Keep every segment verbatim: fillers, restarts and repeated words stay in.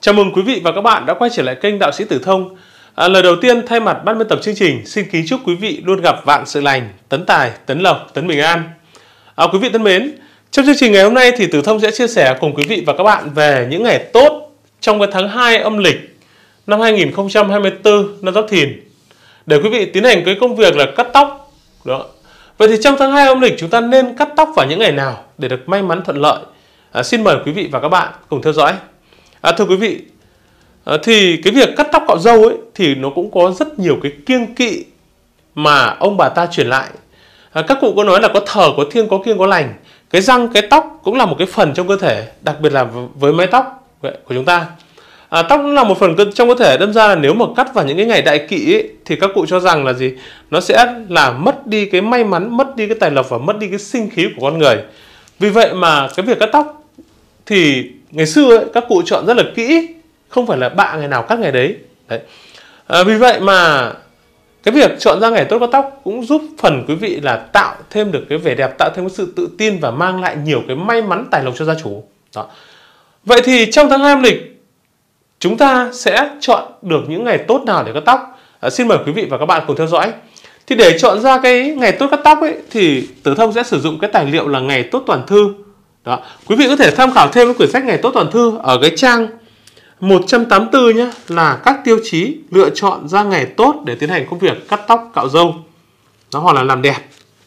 Chào mừng quý vị và các bạn đã quay trở lại kênh Đạo Sĩ Tử Thông. À, lời đầu tiên thay mặt ban biên tập chương trình xin kính chúc quý vị luôn gặp vạn sự lành, tấn tài, tấn lộc, tấn bình an. À, quý vị thân mến, trong chương trình ngày hôm nay thì Tử Thông sẽ chia sẻ cùng quý vị và các bạn về những ngày tốt trong cái tháng hai âm lịch năm hai nghìn không trăm hai mươi tư năm Giáp Thìn để quý vị tiến hành cái công việc là cắt tóc. Đó. Vậy thì trong tháng hai âm lịch chúng ta nên cắt tóc vào những ngày nào để được may mắn thuận lợi? À, xin mời quý vị và các bạn cùng theo dõi. À, thưa quý vị, à, thì cái việc cắt tóc cạo râu ấy thì nó cũng có rất nhiều cái kiêng kỵ mà ông bà ta truyền lại. À, các cụ có nói là có thờ, có thiêng, có kiêng, có lành. Cái răng, cái tóc cũng là một cái phần trong cơ thể, đặc biệt là với mái tóc của chúng ta. À, tóc cũng là một phần trong cơ thể, đâm ra là nếu mà cắt vào những cái ngày đại kỵ ấy, thì các cụ cho rằng là gì? Nó sẽ làm mất đi cái may mắn, mất đi cái tài lộc và mất đi cái sinh khí của con người. Vì vậy mà cái việc cắt tóc thì ngày xưa ấy, các cụ chọn rất là kỹ, không phải là bạ ngày nào cắt ngày đấy. Đấy. À, vì vậy mà cái việc chọn ra ngày tốt cắt tóc cũng giúp phần quý vị là tạo thêm được cái vẻ đẹp, tạo thêm cái sự tự tin và mang lại nhiều cái may mắn tài lộc cho gia chủ. Đó. Vậy thì trong tháng hai âm lịch chúng ta sẽ chọn được những ngày tốt nào để cắt tóc? À, xin mời quý vị và các bạn cùng theo dõi. Thì để chọn ra cái ngày tốt cắt tóc ấy thì Tử Thông sẽ sử dụng cái tài liệu là Ngày Tốt Toàn Thư. Đó. Quý vị có thể tham khảo thêm cái quyển sách Ngày Tốt Toàn Thư ở cái trang một trăm tám mươi tư nhé, là các tiêu chí lựa chọn ra ngày tốt để tiến hành công việc cắt tóc cạo râu, đó, hoặc là làm đẹp.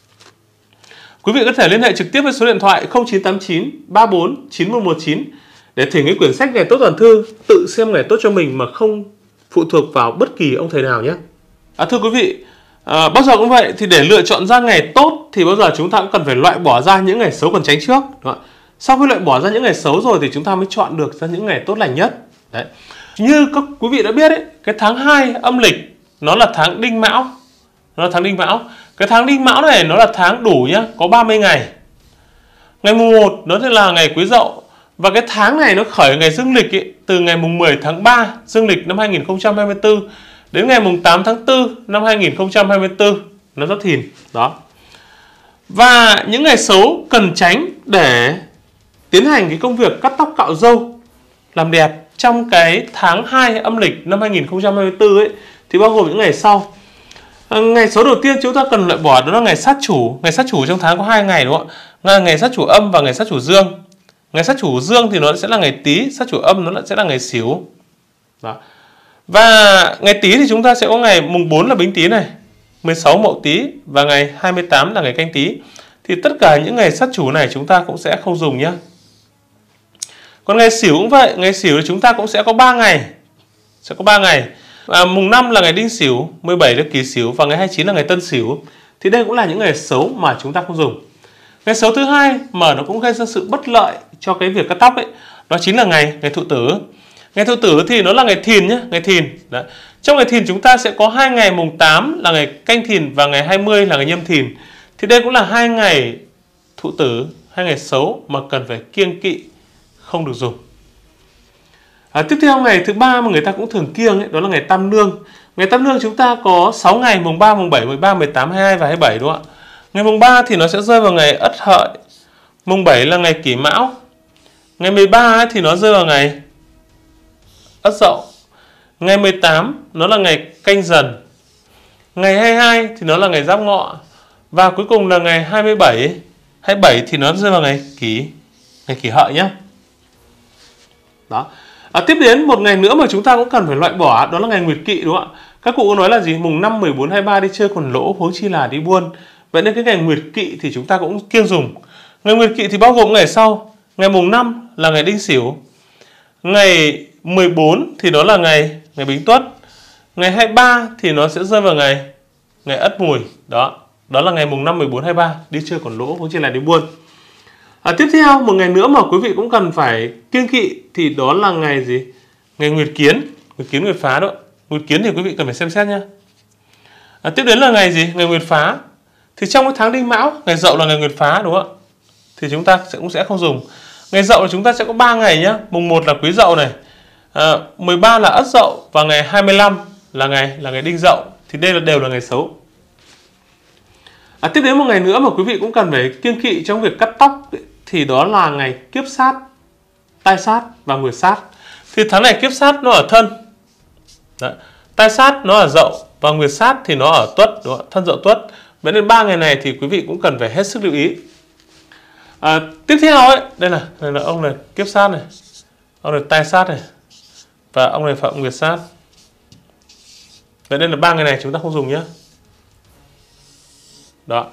Quý vị có thể liên hệ trực tiếp với số điện thoại không chín tám chín ba bốn chín một một chín để thỉnh cái quyển sách Ngày Tốt Toàn Thư, tự xem ngày tốt cho mình mà không phụ thuộc vào bất kỳ ông thầy nào nhé. À, thưa quý vị, à, bao giờ cũng vậy, thì để lựa chọn ra ngày tốt thì bao giờ chúng ta cũng cần phải loại bỏ ra những ngày xấu còn tránh trước. Đó. Sau khi loại bỏ ra những ngày xấu rồi thì chúng ta mới chọn được ra những ngày tốt lành nhất. Đấy. Như các quý vị đã biết ấy, cái tháng hai âm lịch nó là tháng Đinh Mão. Nó là tháng Đinh Mão. Cái tháng Đinh Mão này nó là tháng đủ nhá, có ba mươi ngày. Ngày mùng một nó sẽ là ngày Quý Dậu. Và cái tháng này nó khởi ngày dương lịch ấy, từ ngày mùng mười tháng ba dương lịch năm hai nghìn không trăm hai mươi tư đến ngày mùng tám tháng tư năm hai nghìn không trăm hai mươi tư nó Giáp Thìn. Đó. Và những ngày xấu cần tránh để tiến hành cái công việc cắt tóc cạo râu làm đẹp trong cái tháng hai âm lịch năm hai nghìn không trăm hai mươi tư ấy thì bao gồm những ngày sau. À, ngày xấu đầu tiên chúng ta cần loại bỏ đó là ngày sát chủ. Ngày sát chủ trong tháng có hai ngày đúng không ạ? Ngày sát chủ âm và ngày sát chủ dương. Ngày sát chủ dương thì nó sẽ là ngày Tý, sát chủ âm nó sẽ là ngày Sửu. Đó. Và ngày Tý thì chúng ta sẽ có ngày mùng bốn là Bính Tý này, mười sáu Mậu Tý và ngày hai mươi tám là ngày Canh Tý. Thì tất cả những ngày sát chủ này chúng ta cũng sẽ không dùng nhé. Còn ngày Sửu cũng vậy, ngày Sửu thì chúng ta cũng sẽ có ba ngày. Sẽ có ba ngày. À, mùng năm là ngày Đinh Sửu, mười bảy là Kỷ Sửu và ngày hai mươi chín là ngày Tân Sửu. Thì đây cũng là những ngày xấu mà chúng ta không dùng. Ngày xấu thứ hai mà nó cũng gây ra sự bất lợi cho cái việc cắt tóc ấy, đó chính là ngày ngày Thụ Tử. Ngày Thụ Tử thì nó là ngày Thìn nhé, ngày Thìn. Đấy. Trong ngày Thìn chúng ta sẽ có hai ngày mùng tám là ngày Canh Thìn và ngày hai mươi là ngày Nhâm Thìn. Thì đây cũng là hai ngày Thụ Tử, hai ngày xấu mà cần phải kiêng kỵ, không được dùng. À, tiếp theo ngày thứ ba mà người ta cũng thường kiêng ấy, đó là ngày Tam Nương. Ngày Tam Nương chúng ta có sáu ngày mùng ba, mùng bảy, mười ba, mười tám, hai mươi hai và hai mươi bảy đúng không ạ? Ngày mùng ba thì nó sẽ rơi vào ngày Ất Hợi, mùng bảy là ngày Kỷ Mão, ngày mười ba thì nó rơi vào ngày Ất Dậu, ngày mười tám nó là ngày Canh Dần, ngày hai mươi hai thì nó là ngày Giáp Ngọ và cuối cùng là ngày hai mươi bảy, hai mươi bảy thì nó rơi vào ngày Kỷ, ngày Kỷ Hợi nhé. Đó. À, tiếp đến một ngày nữa mà chúng ta cũng cần phải loại bỏ, đó là ngày Nguyệt Kỵ đúng không ạ? Các cụ có nói là gì? Mùng năm, mười bốn, hai mươi ba đi chơi còn lỗ, huống chi là đi buôn. Vậy nên cái ngày Nguyệt Kỵ thì chúng ta cũng kiêng dùng. Ngày Nguyệt Kỵ thì bao gồm ngày sau. Ngày mùng năm là ngày Đinh Sửu. Ngày mười bốn thì nó là ngày ngày Bính Tuất. Ngày hai mươi ba thì nó sẽ rơi vào ngày ngày Ất Mùi. Đó, đó là ngày mùng năm, mười bốn, hai mươi ba đi chơi còn lỗ, huống chi là đi buôn. À, tiếp theo một ngày nữa mà quý vị cũng cần phải kiêng kỵ thì đó là ngày gì? Ngày Nguyệt Kiến, Nguyệt Kiến Nguyệt Phá đó. Nguyệt Kiến thì quý vị cần phải xem xét nhá. À, tiếp đến là ngày gì? Ngày Nguyệt Phá. Thì trong cái tháng Đinh Mão, ngày Dậu là ngày Nguyệt Phá đúng không ạ? Thì chúng ta sẽ cũng sẽ không dùng. Ngày Dậu là chúng ta sẽ có ba ngày nhá. Mùng một là Quý Dậu này, à, mười ba là Ất Dậu và ngày hai mươi lăm là ngày là ngày Đinh Dậu. Thì đây là đều là ngày xấu. À, tiếp đến một ngày nữa mà quý vị cũng cần phải kiêng kỵ trong việc cắt tóc thì đó là ngày Kiếp Sát, Tai Sát và Nguyệt Sát. Thì tháng này kiếp sát nó ở Thân. Đấy. Tai sát nó ở Dậu và Nguyệt sát thì nó ở Tuất, đúng không? Thân Dậu Tuất. Vậy nên ba ngày này thì quý vị cũng cần phải hết sức lưu ý. À, tiếp theo ấy, đây là đây là ông này kiếp sát này, ông này tai sát này, và ông này phạm Nguyệt sát. Vậy nên là ba ngày này chúng ta không dùng nhé. Đó.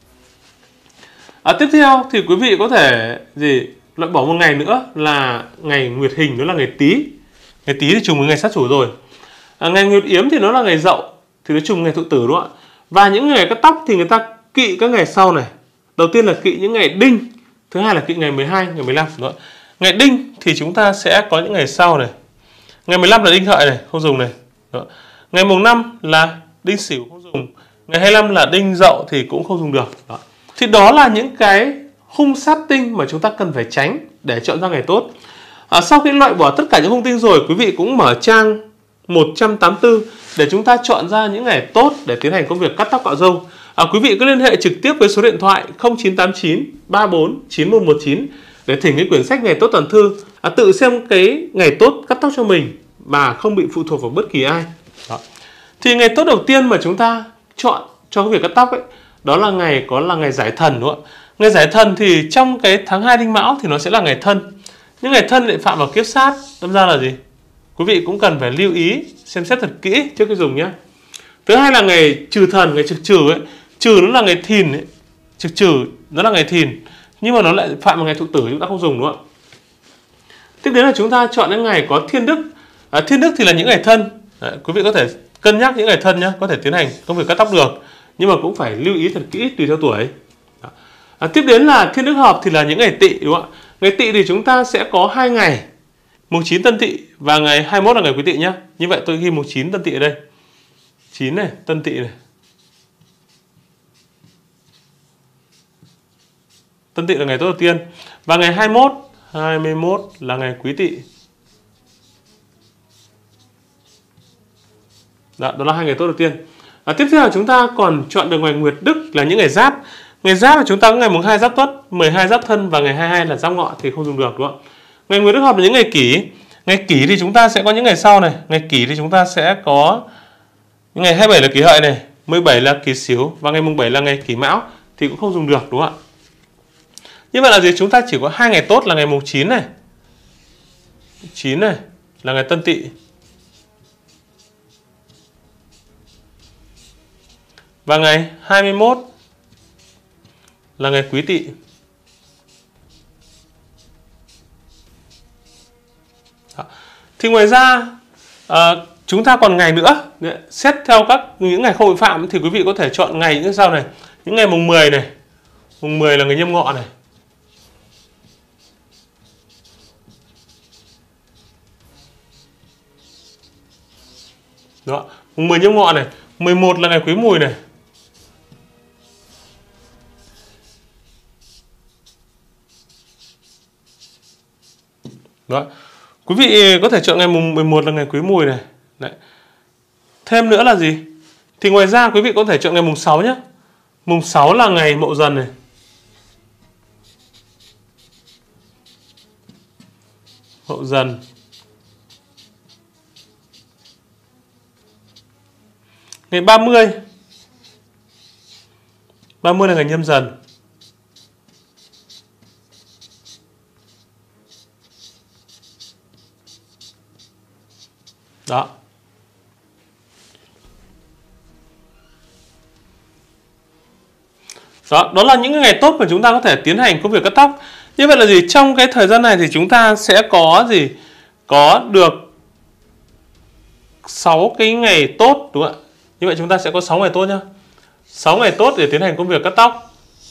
À, tiếp theo thì quý vị có thể gì loại bỏ một ngày nữa là ngày Nguyệt Hình, đó là ngày Tý. Ngày Tý thì trùng với ngày sát chủ rồi. À, ngày Nguyệt Yếm thì nó là ngày Dậu, thì nó trùng ngày Thụ Tử, đúng không ạ? Và những ngày cắt tóc thì người ta kỵ các ngày sau này. Đầu tiên là kỵ những ngày Đinh, thứ hai là kỵ ngày mười hai, ngày mười lăm. Đó. Ngày Đinh thì chúng ta sẽ có những ngày sau này. Ngày mười lăm là Đinh Hợi này, không dùng này. Đó. Ngày mùng năm là Đinh Sửu, không dùng. Ngày hai mươi lăm là Đinh Dậu thì cũng không dùng được. Đó. Thì đó là những cái hung sát tinh mà chúng ta cần phải tránh để chọn ra ngày tốt. À, sau khi loại bỏ tất cả những hung tinh rồi, quý vị cũng mở trang một trăm tám mươi tư để chúng ta chọn ra những ngày tốt để tiến hành công việc cắt tóc cạo râu. À, quý vị cứ liên hệ trực tiếp với số điện thoại không chín tám chín ba bốn chín một một chín để thỉnh cái quyển sách Ngày Tốt Toàn Thư, à, tự xem cái ngày tốt cắt tóc cho mình mà không bị phụ thuộc vào bất kỳ ai. Đó. Thì ngày tốt đầu tiên mà chúng ta chọn cho cái việc cắt tóc ấy, đó là ngày có là ngày Giải Thần, đúng không ạ? Ngày Giải Thần thì trong cái tháng hai Đinh Mão thì nó sẽ là ngày Thân. Nhưng ngày Thân lại phạm vào kiếp sát, đâm ra là gì? Quý vị cũng cần phải lưu ý, xem xét thật kỹ trước khi dùng nhé. Thứ hai là ngày Trừ Thần, ngày Trực Trừ ấy. Trừ nó là ngày Thìn ấy. Trực Trừ nó là ngày Thìn, nhưng mà nó lại phạm vào ngày Thụ Tử, chúng ta không dùng, đúng không ạ? Tiếp đến là chúng ta chọn những ngày có Thiên Đức. À, Thiên Đức thì là những ngày Thân. Đấy, quý vị có thể cân nhắc những ngày Thân nhé, có thể tiến hành công việc cắt tóc được, nhưng mà cũng phải lưu ý thật kỹ tùy theo tuổi. À, tiếp đến là Thiên Đức Hợp thì là những ngày Tỵ, đúng không ạ? Ngày Tỵ thì chúng ta sẽ có hai ngày, mùng chín Tân Tỵ và ngày hai mươi mốt là ngày Quý Tỵ nhé. Như vậy tôi ghi mùng chín Tân Tỵ ở đây. chín này, Tân Tỵ này. Tân Tỵ là ngày tốt đầu tiên. Và ngày hai mươi mốt, hai mươi mốt là ngày Quý Tỵ. Đó, đó là hai ngày tốt đầu tiên. À, tiếp theo là chúng ta còn chọn được ngày Nguyệt Đức là những ngày Giáp. Ngày Giáp là chúng ta có ngày mùng hai Giáp Tuất, mười hai Giáp Thân và ngày hai mươi hai là Giáp Ngọ thì không dùng được, đúng không ạ? Ngày Nguyệt Đức Hợp là những ngày Kỷ. Ngày Kỷ thì chúng ta sẽ có những ngày sau này. Ngày Kỷ thì chúng ta sẽ có những ngày hai mươi bảy là Kỷ Hợi này, mười bảy là Kỷ Sửu và ngày mùng bảy là ngày Kỷ Mão thì cũng không dùng được, đúng không ạ? Như vậy là gì? Chúng ta chỉ có hai ngày tốt là ngày mùng chín này. chín này là ngày Tân Tỵ. Và ngày hai mươi mốt là ngày Quý Tỵ. Đó. Thì ngoài ra à, chúng ta còn ngày nữa. Xét theo các những ngày không bị phạm thì quý vị có thể chọn ngày như sau này. Những ngày mùng mười này. Mùng mười là ngày Nhâm Ngọ này. Đó. Mùng mười Nhâm Ngọ này. mười một là ngày Quý Mùi này. Đó. Quý vị có thể chọn ngày mùng mười một là ngày Quý Mùi này. Đấy. Thêm nữa là gì? Thì ngoài ra quý vị có thể chọn ngày mùng sáu nhé. Mùng sáu là ngày Mậu Dần này. Mậu Dần. Ngày ba mươi. ba mươi là ngày Nhâm Dần. Đó. Đó, đó là những ngày tốt mà chúng ta có thể tiến hành công việc cắt tóc. Như vậy là gì? Trong cái thời gian này thì chúng ta sẽ có gì? Có được sáu cái ngày tốt, đúng không ạ? Như vậy chúng ta sẽ có sáu ngày tốt nhá. sáu ngày tốt để tiến hành công việc cắt tóc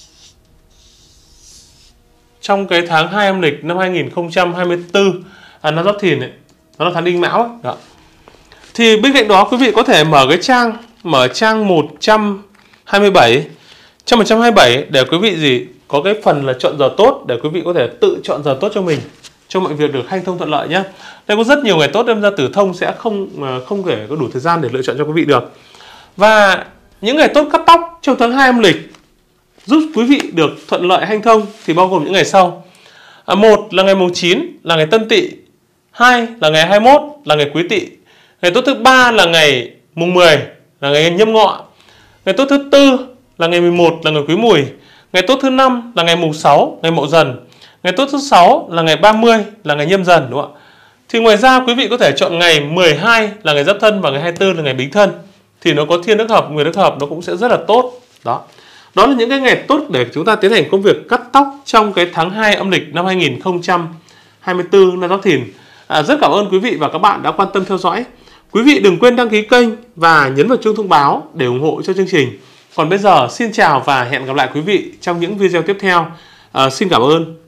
trong cái tháng hai âm lịch năm hai nghìn không trăm hai mươi tư, à, năm Giáp Thìn này, nó là tháng Đinh Mão ấy. Đó. Thì bên cạnh đó quý vị có thể mở cái trang mở trang một trăm hai mươi bảy. Trong một trăm hai mươi bảy để quý vị gì có cái phần là chọn giờ tốt để quý vị có thể tự chọn giờ tốt cho mình, cho mọi việc được hanh thông thuận lợi nhé. Đây có rất nhiều ngày tốt, đâm ra Tử Thông sẽ không không thể có đủ thời gian để lựa chọn cho quý vị được. Và những ngày tốt cắt tóc trong tháng hai âm lịch giúp quý vị được thuận lợi hanh thông thì bao gồm những ngày sau. À, một là ngày mùng chín là ngày Tân Tỵ, hai là ngày hai mươi mốt là ngày Quý Tỵ. Ngày tốt thứ ba là ngày mùng mười là ngày Nhâm Ngọ. Ngày tốt thứ tư là ngày mười một là ngày Quý Mùi. Ngày tốt thứ năm là ngày mùng sáu, ngày Mậu Dần. Ngày tốt thứ sáu là ngày ba mươi là ngày Nhâm Dần, đúng không ạ? Thì ngoài ra quý vị có thể chọn ngày mười hai là ngày Giáp Thân và ngày hai mươi tư là ngày Bính Thân. Thì nó có thiên đức hợp, nguyệt đức hợp, nó cũng sẽ rất là tốt. Đó. Đó là những cái ngày tốt để chúng ta tiến hành công việc cắt tóc trong cái tháng hai âm lịch năm hai nghìn không trăm hai mươi tư năm Giáp Thìn. À, rất cảm ơn quý vị và các bạn đã quan tâm theo dõi. Quý vị đừng quên đăng ký kênh và nhấn vào chuông thông báo để ủng hộ cho chương trình. Còn bây giờ xin chào và hẹn gặp lại quý vị trong những video tiếp theo. À, xin cảm ơn.